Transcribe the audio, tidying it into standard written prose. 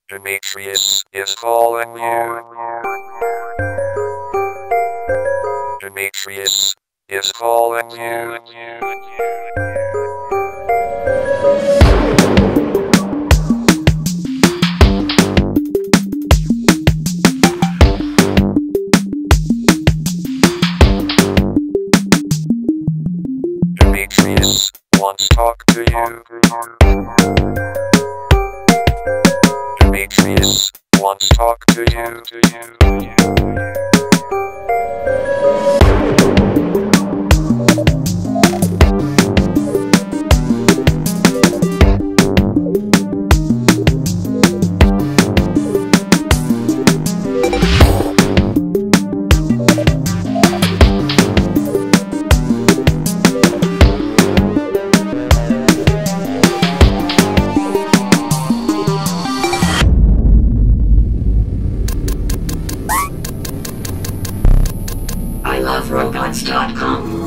Demetrius is calling you. Demetrius is calling you. Demetrius wants to talk to you. Demetrius wants to talk to you. I love robots.com.